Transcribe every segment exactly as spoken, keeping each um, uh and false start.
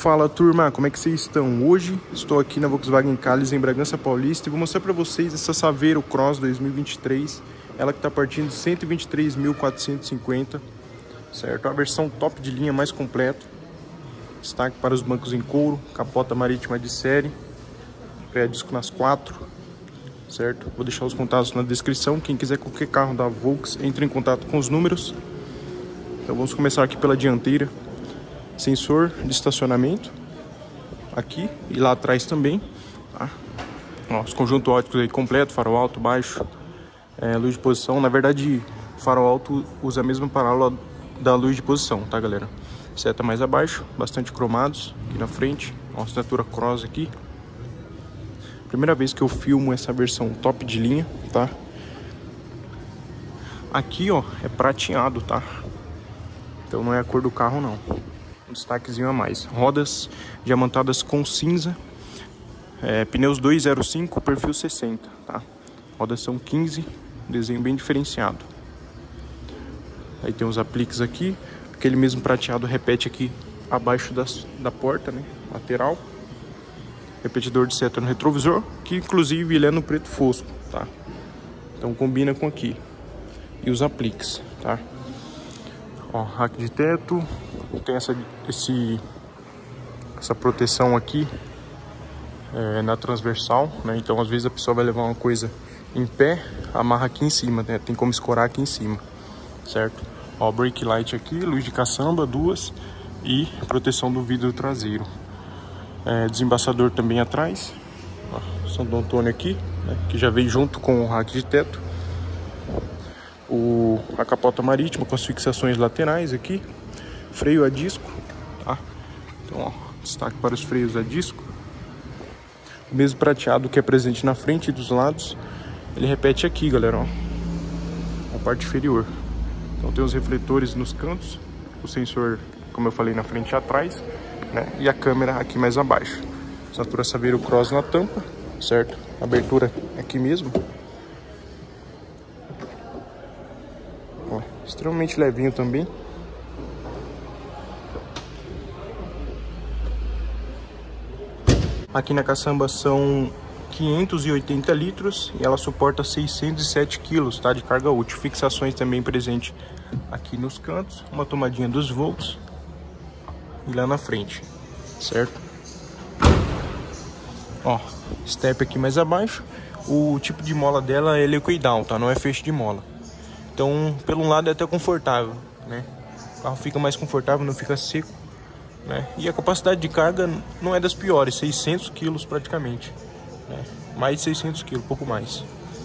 Fala turma, como é que vocês estão? Hoje estou aqui na Volkswagen Calis em Bragança Paulista e vou mostrar para vocês essa Saveiro Cross dois mil e vinte e três. Ela que está partindo de cento e vinte e três mil quatrocentos e cinquenta, certo? A versão top de linha mais completa. Destaque para os bancos em couro, capota marítima de série, freio a disco nas quatro, certo? Vou deixar os contatos na descrição. Quem quiser qualquer carro da Volks, entre em contato com os números. Então vamos começar aqui pela dianteira. Sensor de estacionamento aqui e lá atrás também, tá? Ó, os conjuntos óticos aí completo, farol alto, baixo, é, luz de posição. Na verdade, farol alto usa a mesma parábola da luz de posição, tá, galera? Seta mais abaixo, bastante cromados aqui na frente. Ó, assinatura Cross aqui. Primeira vez que eu filmo essa versão top de linha, tá? Aqui, ó, é prateado, tá? Então não é a cor do carro, não. Um destaquezinho a mais. Rodas diamantadas com cinza, é, pneus duzentos e cinco, perfil sessenta, tá? Rodas são quinze, desenho bem diferenciado. Aí tem os apliques aqui, aquele mesmo prateado repete aqui abaixo das, da porta, né? Lateral. Repetidor de seta no retrovisor, que inclusive ele é no preto fosco, tá? Então combina com aqui. E os apliques, tá? Ó, rack de teto, tem essa, esse, essa proteção aqui é, na transversal, né? Então às vezes a pessoa vai levar uma coisa em pé, amarra aqui em cima, né? Tem como escorar aqui em cima, certo? Ó, brake light aqui, luz de caçamba, duas, e proteção do vidro traseiro. É, desembaçador também atrás, ó, Santo Antônio aqui, né? Que já veio junto com o rack de teto. O, a capota marítima com as fixações laterais aqui, freio a disco, tá? Então, ó, destaque para os freios a disco. O mesmo prateado que é presente na frente e dos lados, ele repete aqui, galera, ó, a parte inferior. Então tem os refletores nos cantos, o sensor, como eu falei, na frente e atrás, né? E a câmera aqui mais abaixo. Assinatura Saveiro Cross na tampa, certo? Abertura aqui mesmo. Ó, extremamente levinho também. Aqui na caçamba são quinhentos e oitenta litros e ela suporta seiscentos e sete quilos, tá, de carga útil. Fixações também presente aqui nos cantos, uma tomadinha dos volts e lá na frente, certo? Ó, step aqui mais abaixo. O tipo de mola dela é liquid down, tá? Não é feixe de mola. Então, pelo lado é até confortável, né? O carro fica mais confortável, não fica seco, né? E a capacidade de carga não é das piores, seiscentos quilos praticamente, né? Mais de seiscentos quilos, pouco mais.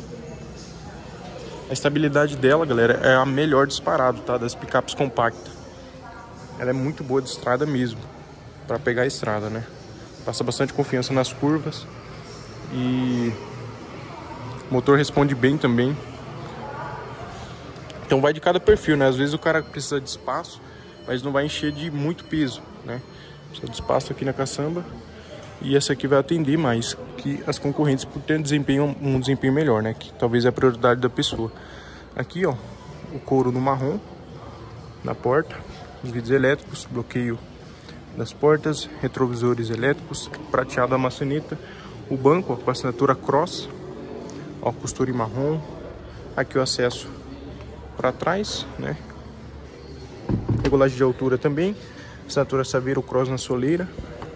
A estabilidade dela, galera, é a melhor disparado, tá? Das picapes compactas. Ela é muito boa de estrada mesmo, para pegar a estrada, né? Passa bastante confiança nas curvas e o motor responde bem também. Então vai de cada perfil, né? Às vezes o cara precisa de espaço, mas não vai encher de muito peso, né? Precisa de espaço aqui na caçamba. E essa aqui vai atender mais que as concorrentes por ter um desempenho, um desempenho melhor, né? Que talvez é a prioridade da pessoa. Aqui, ó, o couro no marrom, na porta, os vidros elétricos, bloqueio das portas, retrovisores elétricos, prateado a maçaneta. O banco, ó, com a assinatura Cross, ó, costura em marrom. Aqui o acesso para trás, né? Regulagem de altura também. Assinatura Saveiro Cross na soleira.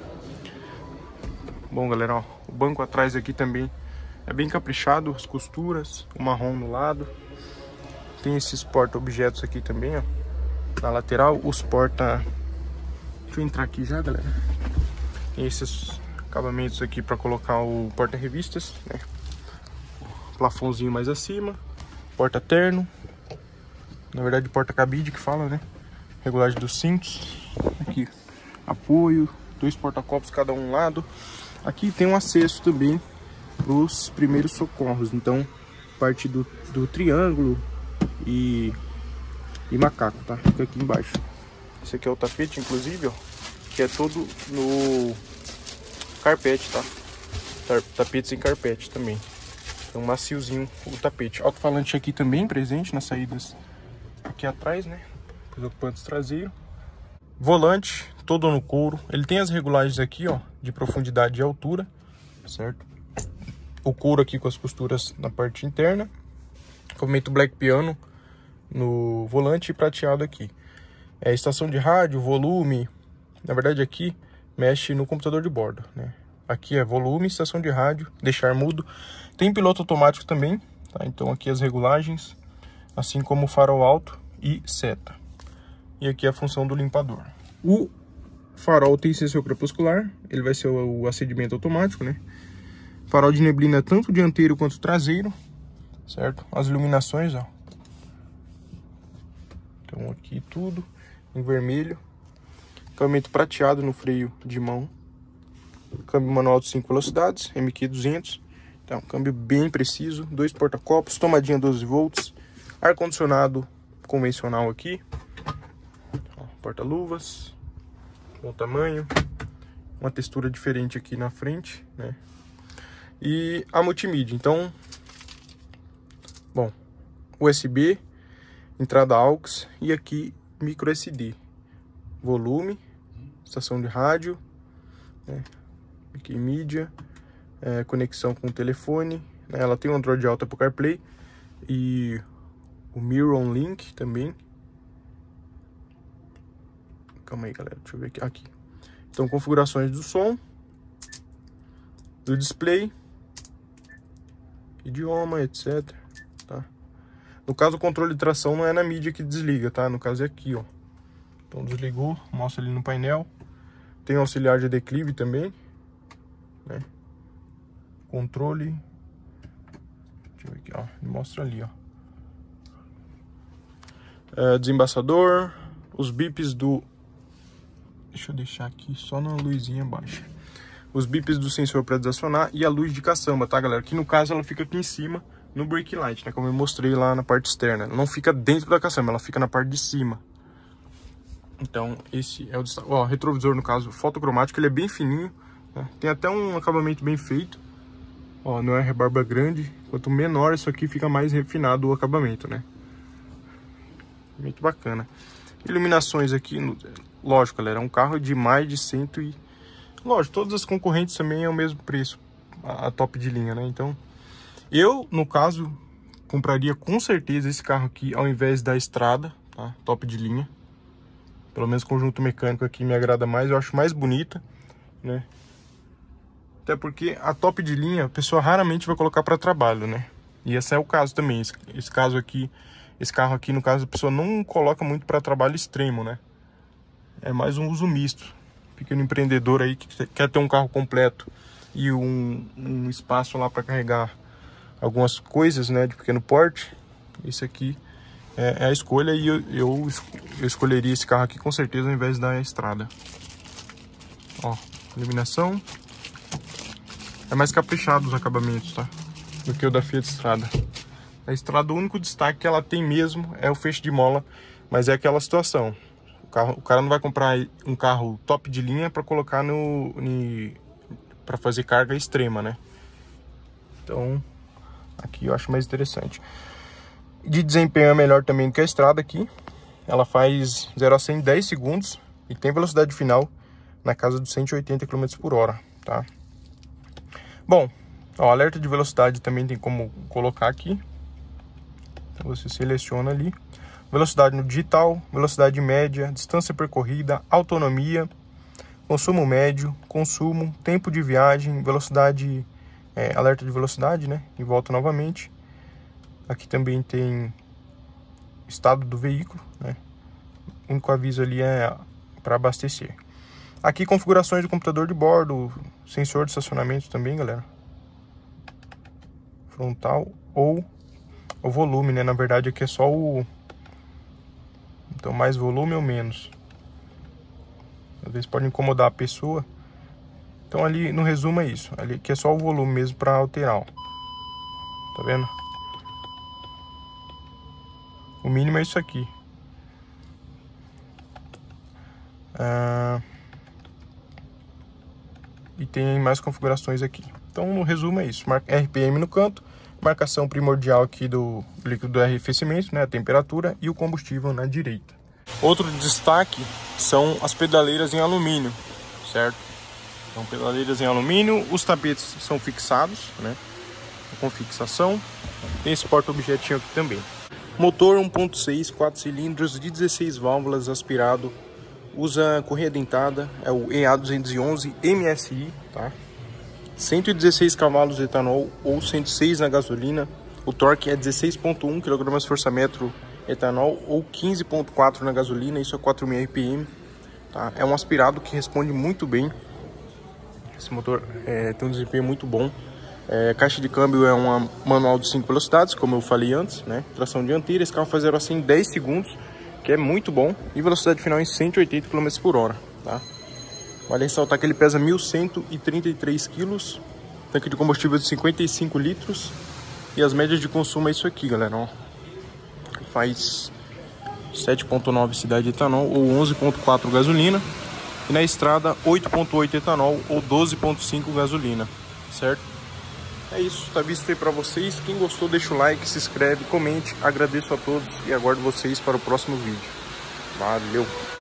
Bom, galera, ó, o banco atrás aqui também é bem caprichado, as costuras, o marrom no lado. Tem esses porta-objetos aqui também, ó, na lateral, os porta... Deixa eu entrar aqui já, galera. Tem esses acabamentos aqui para colocar o porta-revistas, né? Plafãozinho mais acima, porta-terno. Na verdade, porta-cabide que fala, né? Regulagem dos cintos. Aqui, apoio. Dois porta-copos cada um lado. Aqui tem um acesso também para os primeiros socorros. Então, parte do, do triângulo e, e macaco, tá? Fica aqui embaixo. Esse aqui é o tapete, inclusive, ó. Que é todo no carpete, tá? Tapete sem carpete também. Então, maciozinho o tapete. Alto-falante aqui também presente nas saídas aqui atrás, né? Os ocupantes traseiros. Volante, todo no couro. Ele tem as regulagens aqui, ó, de profundidade e altura, certo? O couro aqui com as costuras na parte interna. Acabamento Black Piano no volante e prateado aqui. É estação de rádio, volume. Na verdade aqui mexe no computador de bordo, né? Aqui é volume, estação de rádio, deixar mudo. Tem piloto automático também, tá? Então aqui as regulagens, assim como farol alto e seta. E aqui a função do limpador. O farol tem sensor crepuscular, ele vai ser o acendimento automático, né? Farol de neblina tanto dianteiro quanto traseiro, certo? As iluminações, ó. Então aqui tudo em vermelho. Acabamento prateado no freio de mão. Câmbio manual de cinco velocidades, M Q duzentos. Então, câmbio bem preciso. Dois porta-copos, tomadinha doze volts. Ar-condicionado convencional aqui. Porta-luvas. Bom tamanho. Uma textura diferente aqui na frente, né? E a multimídia. Então, bom, U S B, entrada A U X e aqui micro S D. Volume, estação de rádio, né? Aqui mídia, é, conexão com o telefone, né? Ela tem um Android Auto para o CarPlay e o Mirror on Link também. Calma aí, galera, deixa eu ver aqui. aqui. Então, configurações do som, do display, idioma, etcétera. Tá? No caso, o controle de tração não é na mídia que desliga, tá? No caso é aqui, ó. Então desligou, mostra ali no painel. Tem auxiliar de declive também, né? Controle. Deixa eu ver aqui, ó. Ele mostra ali, ó. É, desembaçador. Os bips do... Deixa eu deixar aqui só na luzinha baixa. Os bips do sensor para desacionar e a luz de caçamba, tá, galera? Que no caso ela fica aqui em cima no brake light, né? Como eu mostrei lá na parte externa. Ela não fica dentro da caçamba, ela fica na parte de cima. Então, esse é o destaque. Ó, retrovisor, no caso, fotocromático, ele é bem fininho, né? Tem até um acabamento bem feito. Ó, não é rebarba grande. Quanto menor isso aqui, fica mais refinado o acabamento, né? Muito bacana. Iluminações aqui, no... lógico, galera, é um carro de mais de cento e... Lógico, todas as concorrentes também é o mesmo preço, a, a top de linha, né? Então, eu, no caso, compraria com certeza esse carro aqui ao invés da Estrada, tá? Top de linha. Pelo menos o conjunto mecânico aqui me agrada mais, eu acho mais bonita, né? Até porque a top de linha a pessoa raramente vai colocar para trabalho, né? E esse é o caso também, esse, esse caso aqui, esse carro aqui, no caso, a pessoa não coloca muito para trabalho extremo, né? É mais um uso misto. Pequeno empreendedor aí que quer ter um carro completo e um, um espaço lá para carregar algumas coisas, né, de pequeno porte. Esse aqui é, é a escolha e eu, eu, eu escolheria esse carro aqui com certeza ao invés da Estrada. Ó, iluminação. É mais caprichado os acabamentos, tá? Do que o da Fiat Strada. A Estrada, o único destaque que ela tem mesmo é o feixe de mola, mas é aquela situação. O, carro, o cara não vai comprar um carro top de linha para colocar no, no para fazer carga extrema, né? Então, aqui eu acho mais interessante. De desempenho é melhor também do que a Estrada aqui. Ela faz zero a cem em dez segundos e tem velocidade final na casa dos cento e oitenta quilômetros por hora, tá? Bom, ó, alerta de velocidade também tem como colocar aqui. Então você seleciona ali. Velocidade no digital, velocidade média, distância percorrida, autonomia, consumo médio, consumo, tempo de viagem, velocidade, é, alerta de velocidade, né? E volta novamente. Aqui também tem estado do veículo, né? O único aviso ali é para abastecer. Aqui configurações do computador de bordo, sensor de estacionamento também, galera. Frontal ou o volume, né? Na verdade aqui é só o... Então mais volume ou menos. Às vezes pode incomodar a pessoa. Então ali no resumo é isso. Ali que é só o volume mesmo para alterar, ó. Tá vendo? O mínimo é isso aqui. Ah, e tem mais configurações aqui. Então no resumo é isso. R P M no canto. Marcação primordial aqui do líquido do arrefecimento, né? A temperatura e o combustível na direita. Outro destaque são as pedaleiras em alumínio, certo? São pedaleiras em alumínio, os tapetes são fixados, né? Com fixação. Tem esse porta-objetinho aqui também. Motor um ponto seis, quatro cilindros de dezesseis válvulas, aspirado. Usa correia dentada, é o E A duzentos e onze M S I, tá? cento e dezesseis cavalos de etanol ou cento e seis na gasolina. O torque é dezesseis ponto um quilogramas-força-metro etanol ou quinze ponto quatro na gasolina, isso é quatro mil R P M. Tá? É um aspirado que responde muito bem. Esse motor é, tem um desempenho muito bom. É, caixa de câmbio é uma manual de cinco velocidades, como eu falei antes, né? Tração dianteira, esse carro faz zero a cem em dez segundos, que é muito bom. E velocidade final em cento e oitenta quilômetros por hora, tá? Vale ressaltar que ele pesa mil cento e trinta e três quilos, tanque de combustível de cinquenta e cinco litros. E as médias de consumo é isso aqui, galera, ó. Faz sete ponto nove cidade etanol ou onze ponto quatro gasolina. E na estrada oito ponto oito etanol ou doze ponto cinco gasolina, certo? É isso, tá visto aí pra vocês. Quem gostou deixa o like, se inscreve, comente. Agradeço a todos e aguardo vocês para o próximo vídeo. Valeu!